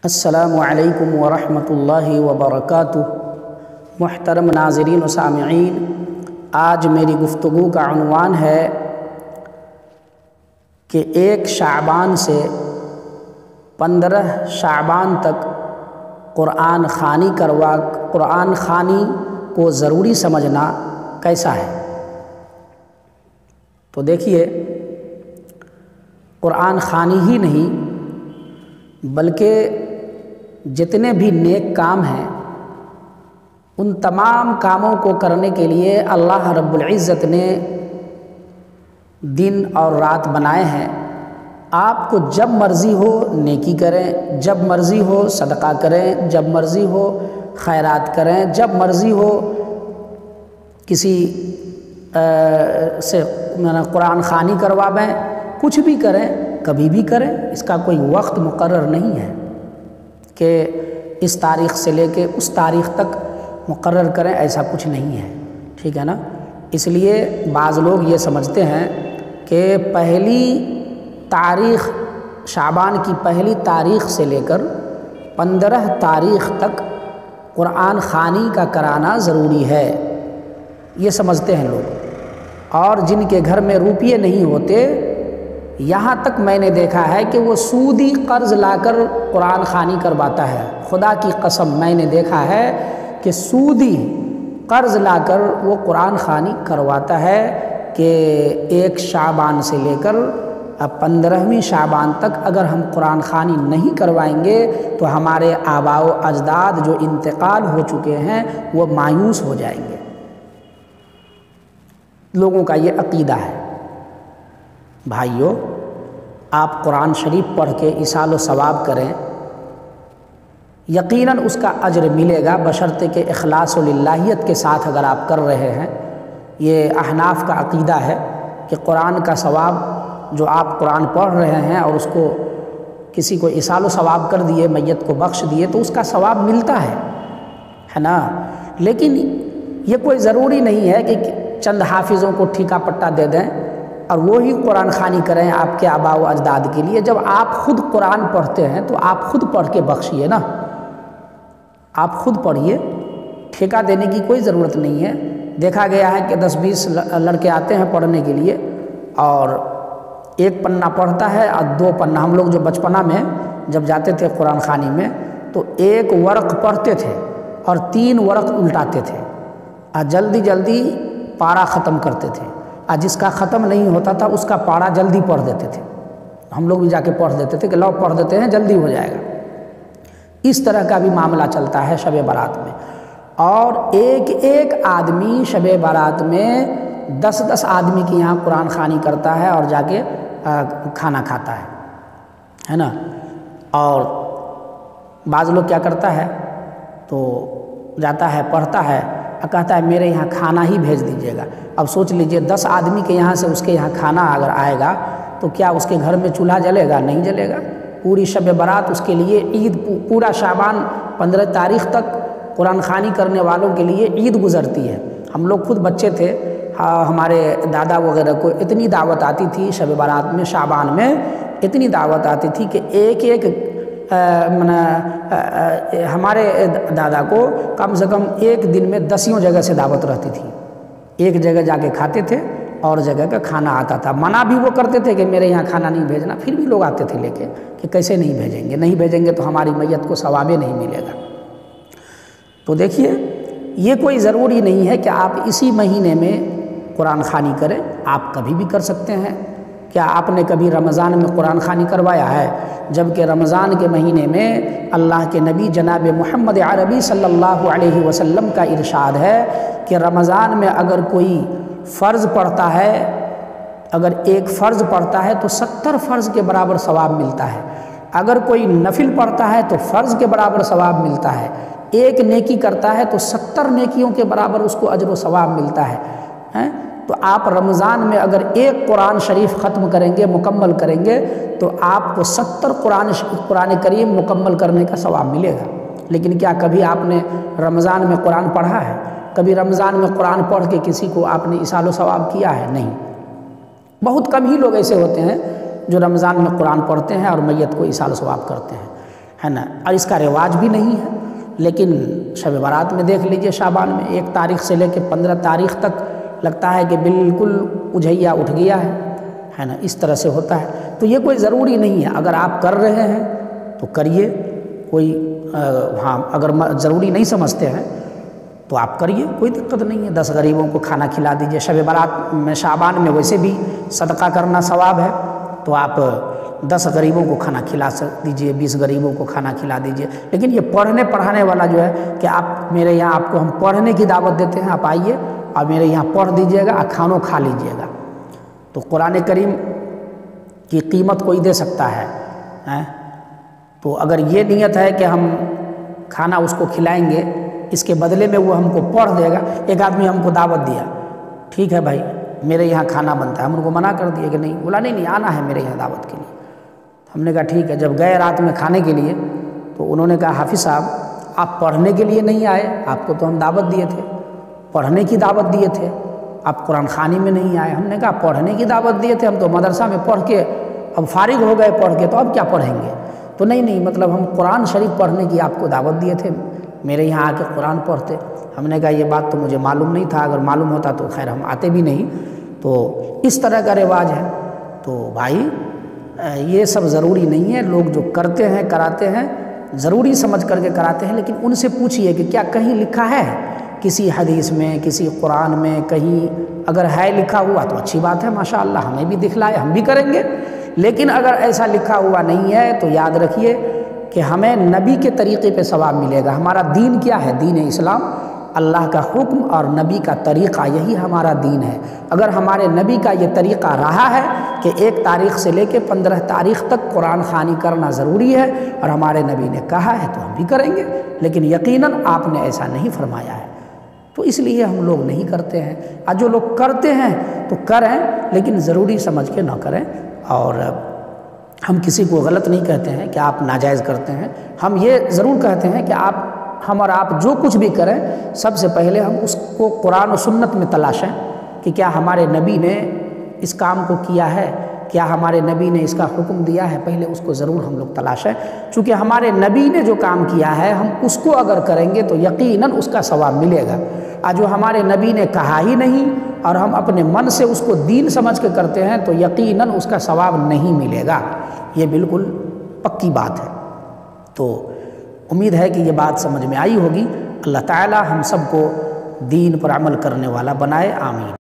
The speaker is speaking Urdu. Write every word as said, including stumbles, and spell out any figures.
السلام علیکم ورحمۃ اللہ وبرکاتہ۔ محترم ناظرین و سامعین، آج میری گفتگو کا عنوان ہے کہ ایک شعبان سے پندرہ شعبان تک قرآن خوانی کروا قرآن خوانی کو ضروری سمجھنا کیسا ہے۔ تو دیکھیے، قرآن خوانی ہی نہیں بلکہ جتنے بھی نیک کام ہیں ان تمام کاموں کو کرنے کے لیے اللہ رب العزت نے دن اور رات بنائے ہیں۔ آپ کو جب مرضی ہو نیکی کریں، جب مرضی ہو صدقہ کریں، جب مرضی ہو خیرات کریں، جب مرضی ہو کسی سے قرآن خوانی کروائیں، کچھ بھی کریں، کبھی بھی کریں۔ اس کا کوئی وقت مقرر نہیں ہے کہ اس تاریخ سے لے کے اس تاریخ تک مقرر کریں، ایسا کچھ نہیں ہے، ٹھیک ہے نا۔ اس لیے بعض لوگ یہ سمجھتے ہیں کہ پہلی تاریخ شعبان کی پہلی تاریخ سے لے کر پندرہ تاریخ تک قرآن خوانی کا کرانا ضروری ہے، یہ سمجھتے ہیں لوگ۔ اور جن کے گھر میں روپیے نہیں ہوتے، یہاں تک میں نے دیکھا ہے کہ وہ سودی قرض لا کر قرآن خوانی کرواتا ہے۔ خدا کی قسم، میں نے دیکھا ہے کہ سودی قرض لا کر وہ قرآن خوانی کرواتا ہے کہ ایک شعبان سے لے کر اب پندرہویں شعبان تک اگر ہم قرآن خوانی نہیں کروائیں گے تو ہمارے آباء و اجداد جو انتقال ہو چکے ہیں وہ مایوس ہو جائیں گے۔ لوگوں کا یہ عقیدہ ہے۔ بھائیو، آپ قرآن شریف پڑھ کے ایصال و ثواب کریں، یقیناً اس کا اجر ملے گا، بشرطے کہ اخلاص و للہیت کے ساتھ اگر آپ کر رہے ہیں۔ یہ احناف کا عقیدہ ہے کہ قرآن کا ثواب جو آپ قرآن پڑھ رہے ہیں اور اس کو کسی کو ایصال و ثواب کر دیے، میت کو بخش دیے، تو اس کا ثواب ملتا ہے ہے نا۔ لیکن یہ کوئی ضروری نہیں ہے کہ چند حافظوں کو ٹھیکہ پٹا دے دیں اور وہی قرآن خوانی کریں آپ کے آباء و اجداد کے لیے۔ جب آپ خود قرآن پڑھتے ہیں تو آپ خود پڑھ کے بخشیے نا، آپ خود پڑھیے، ٹھیکہ دینے کی کوئی ضرورت نہیں ہے۔ دیکھا گیا ہے کہ دس بیس لڑکے آتے ہیں پڑھنے کے لیے اور ایک پنہ پڑھتا ہے اور دو پنہ، ہم لوگ جو بچپنا میں جب جاتے تھے قرآن خوانی میں تو ایک ورق پڑھتے تھے اور تین ورق الٹاتے تھے اور جلدی جلدی پارا ختم کرتے تھے، اور جس کا ختم نہیں ہوتا تھا اس کا پارا جلدی پڑھ دیتے تھے۔ ہم لوگ بھی جا کے پڑھ دیتے تھے کہ لو پڑھ دیتے ہیں، جلدی ہو جائے گا۔ اس طرح کا بھی معاملہ چلتا ہے شب برات میں، اور ایک ایک آدمی شب برات میں دس دس آدمی کی یہاں قرآن خوانی کرتا ہے اور جا کے کھانا کھاتا ہے ہے نا۔ اور بعض لوگ کیا کرتا ہے تو جاتا ہے پڑھتا ہے اور کہتا ہے میرے یہاں کھانا ہی بھیج دیجیے گا۔ اب سوچ لیجئے، دس آدمی کے یہاں سے اس کے یہاں کھانا اگر آئے گا تو کیا اس کے گھر میں چولہا جلے گا؟ نہیں جلے گا۔ پوری شب برات اس کے لیے عید، پورا شعبان پندرہ تاریخ تک قرآن خوانی کرنے والوں کے لیے عید گزرتی ہے۔ ہم لوگ خود بچے تھے، ہمارے دادا وغیرہ کو اتنی دعوت آتی تھی شب برات میں، شعبان میں اتنی دعوت آتی تھی کہ ایک ایک ہمارے دادا کو کم سے کم ایک دن میں دسیوں جگہ سے دعوت رہتی تھی۔ ایک جگہ جا کے کھاتے تھے اور جگہ کا کھانا آتا تھا۔ منع بھی وہ کرتے تھے کہ میرے یہاں کھانا نہیں بھیجنا، پھر بھی لوگ آتے تھے لے کے کہ کیسے نہیں بھیجیں گے، نہیں بھیجیں گے تو ہماری میت کو ثواب نہیں ملے گا۔ تو دیکھیے، یہ کوئی ضروری نہیں ہے کہ آپ اسی مہینے میں قرآن خوانی کریں، آپ کبھی بھی کر سکتے ہیں۔ کیا آپ نے کبھی رمضان میں قرآن خوانی کروایا ہے؟ جبکہ رمضان کے مہینے میں اللہ کے نبی جناب محمد عربی صلی اللہ علیہ وسلم کا ارشاد ہے کہ رمضان میں اگر کوئی فرض پڑھتا ہے، اگر ایک فرض پڑھتا ہے تو ستر فرض کے برابر ثواب ملتا ہے۔ اگر کوئی نفل پڑھتا ہے تو فرض کے برابر ثواب ملتا ہے۔ ایک نیکی کرتا ہے تو ستر نیکیوں کے برابر اس کو اجر و ثواب ملتا ہے۔ تو آپ رمضان میں اگر ایک قرآن شریف ختم کریں گے، مکمل کریں گے، تو آپ کو ستر قرآن قرآن کریم مکمل کرنے کا ثواب ملے گا۔ لیکن کیا کبھی آپ نے رمضان میں قرآن پڑھا ہے؟ کبھی رمضان میں قرآن پڑھ کے کسی کو آپ نے ایصال و ثواب کیا ہے؟ نہیں۔ بہت کم ہی لوگ ایسے ہوتے ہیں جو رمضان میں قرآن پڑھتے ہیں اور میت کو ایصال و ثواب کرتے ہیں، ہے نا، اور اس کا رواج بھی نہیں ہے، لیکن شب برات میں دیکھ لیجئے شعبان میں ایک تاریخ سے لے کے پندرہ تاریخ تک لگتا ہے کہ بالکل اجھیا اٹھ گیا ہے ہے نا، اس طرح سے ہوتا ہے۔ تو یہ کوئی ضروری نہیں ہے، اگر آپ کر رہے ہیں تو کریے، کوئی ہاں اگر ضروری نہیں سمجھتے ہیں تو آپ کریے، کوئی دقت نہیں ہے۔ دس غریبوں کو کھانا کھلا دیجئے، شب برات میں شعبان میں ویسے بھی صدقہ کرنا ثواب ہے، تو آپ دس غریبوں کو کھانا کھلا دیجئے، بیس غریبوں کو کھانا کھلا دیجئے۔ لیکن یہ پڑھنے پڑھانے والا جو ہے کہ آپ میرے یہاں آپ کو ہم پڑھنے کی دعوت دیتے ہیں، آپ آئیے اور میرے یہاں پڑھ دیجئے گا اور کھانوں کھا لیجئے گا، تو قرآن کریم کی قیمت کوئی دے سکتا ہے؟ تو اگر یہ نیت ہے کہ ہم کھانا اس کو کھلائیں گے، اس کے بدلے میں وہ ہم کو پڑھ دے گا۔ ایک آدمی ہم کو دعوت دیا، ٹھیک ہے بھائی میرے یہاں کھانا بنتا ہے، ہم ان کو منع کر دیے کہ نہیں، بولا نہیں نہیں آنا ہے میرے یہاں دعوت کے لیے۔ ہم نے کہا ٹھیک ہے، جب گئے رات میں کھانے کے لیے تو انہوں نے کہا حافظ صاحب آپ پڑھنے کے لیے نہیں آئے، آپ کو تو ہم دعوت دیے تھے، پڑھنے کی دعوت دیے تھے، آپ قرآن خوانی میں نہیں آئے۔ ہم نے کہا پڑھنے کی دعوت دیے تھے، ہم تو مدرسہ میں پڑھ کے اب فارغ ہو گئے پڑھ کے، تو اب کیا پڑھیں گے؟ تو نہیں نہیں مطلب ہم قرآن شریف پڑھنے کی آپ کو دعوت دیے تھے، میرے یہاں آ کے قرآن پڑھتے۔ ہم نے کہا یہ بات تو مجھے معلوم نہیں تھا، اگر معلوم ہوتا تو خیر ہم آتے بھی نہیں۔ تو اس طرح کا رواج ہے۔ تو بھائی یہ سب ضروری نہیں ہے، لوگ جو کرتے ہیں کراتے ہیں ضروری سمجھ کر کے کراتے ہیں، لیکن ان سے پوچھئے کہ کیا کہیں لکھا ہے کسی حدیث میں، کسی قرآن میں کہیں اگر ہے لکھا ہوا تو اچھی بات ہے، ماشاءاللہ ہمیں بھی دکھلائے، ہم بھی کریں گے۔ لیکن اگر ایسا لکھا ہوا نہیں ہے تو یاد رکھیے کہ ہمیں نبی کے طریقے پہ ثواب ملے گا۔ ہمارا دین کیا ہے؟ دین اسلام، اللہ کا حکم اور نبی کا طریقہ، یہی ہمارا دین ہے۔ اگر ہمارے نبی کا یہ طریقہ رہا ہے کہ ایک تاریخ سے لے کے پندرہ تاریخ تک قرآن خوانی کرنا ضروری ہے اور ہمارے نبی نے کہا ہے تو ہم بھی کریں گے، لیکن یقیناً آپ نے ایسا نہیں فرمایا ہے، تو اس لیے ہم لوگ نہیں کرتے ہیں۔ اور جو لوگ کرتے ہیں تو کریں، لیکن ضروری سمجھ کے نہ کریں۔ اور ہم کسی کو غلط نہیں کہتے ہیں کہ آپ ناجائز کرتے ہیں، ہم یہ ضرور کہتے ہیں کہ آپ ہم اور آپ جو کچھ بھی کریں سب سے پہلے ہم اس کو قرآن و سنت میں تلاشیں کہ کیا ہمارے نبی نے اس کام کو کیا ہے، کیا ہمارے نبی نے اس کا حکم دیا ہے، پہلے اس کو ضرور ہم لوگ تلاشیں۔ چونکہ ہمارے نبی نے جو کام کیا ہے ہم اس کو اگر کریں گے تو یقیناً اس کا ثواب ملے گا، اور جو ہمارے نبی نے کہا ہی نہیں اور ہم اپنے من سے اس کو دین سمجھ کے کرتے ہیں تو یقیناً اس کا ثواب نہیں ملے گا، یہ بالکل پکی بات ہے۔ تو امید ہے کہ یہ بات سمجھ میں آئی ہوگی۔ اللہ تعالی ہم سب کو دین پر عمل کرنے والا بنائے، آمین۔